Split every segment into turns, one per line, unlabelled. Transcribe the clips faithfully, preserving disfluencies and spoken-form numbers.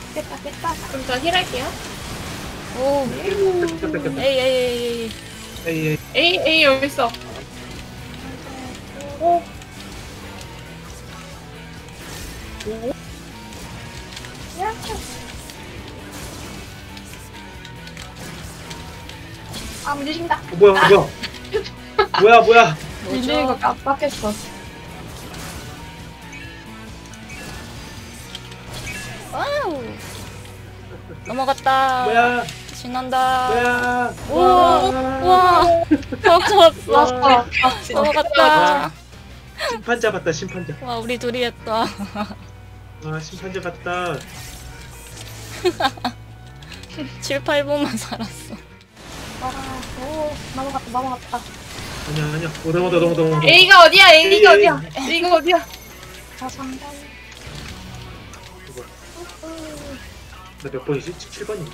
깼다 깼다.
그럼 저 힐할게요.
오.
뺏겼다 뺏겼다.
에이, 에이, 에이, 에이.
에이 에이.
에이 에이 여기 있어. 오. 오.
야. 아 밀린다.
어, 뭐야 뭐야. 뭐야 뭐야.
밀리는 거
뭐죠?
깜빡했어.
와우. 넘어갔다.
뭐야
신난다.
뭐야.
오, 와. 좋았어, 좋았어.
왔어.
넘어갔다.
심판 잡았다 심판자.
와, 우리 둘이 했다.
아 심판 잡았다.
칠, 팔 분만 살았어.
아, 오 넘어갔다 넘어갔다.
아니야 아니야. 오다 오다 오다 오다.
A가 어디야? A가
에이,
어디야? A가 어디야?
자 상단.
나 몇 번이지? 칠 번인가?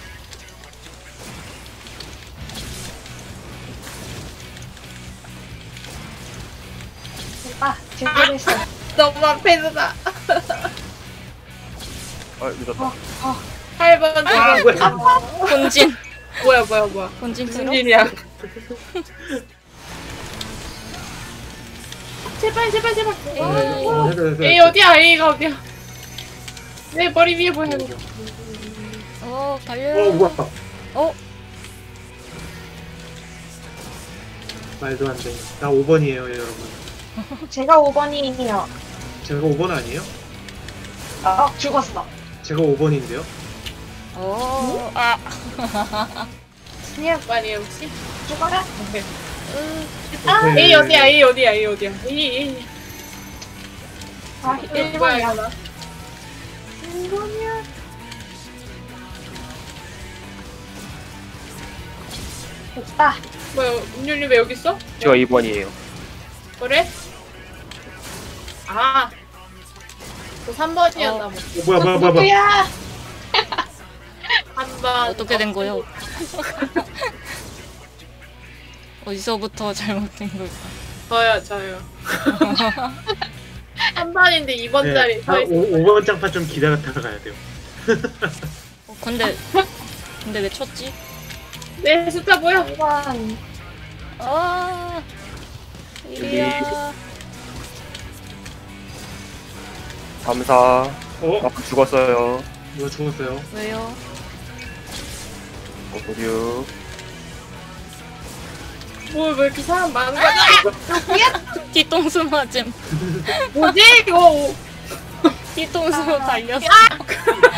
아 제대로 했어.
너무 앞에서다.
아 늦었다.
어 어.
팔 번
아
지금.
뭐야.
본진.
뭐야 뭐야 뭐야.
본진
무슨
들어?
일이야? 제발 제발 제발.
에이.
어, 해도, 해도,
A
해도.
어디야? A가 어디야? 내 머리 위에 보여.
어,
어
달려.
뭐야.
어,
말도 안 돼. 나 오 번이에요 여러분.
제가 오 번이에요.
제가 오 번 아니에요?
어 죽었어.
제가 오 번인데요?
어, 아.
스니어
많이 혹시?
죽어라.
으,
아,
오케이.
A 어디야? A 어디야? A 어디야? A A.
아 일 번이야.
나.
일 번이야. 됐다.
뭐야? 은율이 왜 여기 있어?
제가 이 번이에요.
그래? 아. 그 삼 번이었나 봐.
어, 뭐야 뭐야 뭐야 뭐야.
누구야?
한 번.
어떻게 된 거요? 어디서부터 잘못된 걸까?
저요, 저요. 한 번인데 이 번짜리 서 있어.
오 번 장판 좀 기다렸다가 가야 돼요.
어, 근데, 근데 왜 쳤지?
내 숫자 뭐야?
일 번.
아, 이리야.
감사.
어?
아 죽었어요.
누가 죽었어요?
왜요?
오류.
뭐, 왜 이렇게 사람 많은 거야?
뒤통수 맞음.
뭐지, 이거?
뒤통수로 달렸어.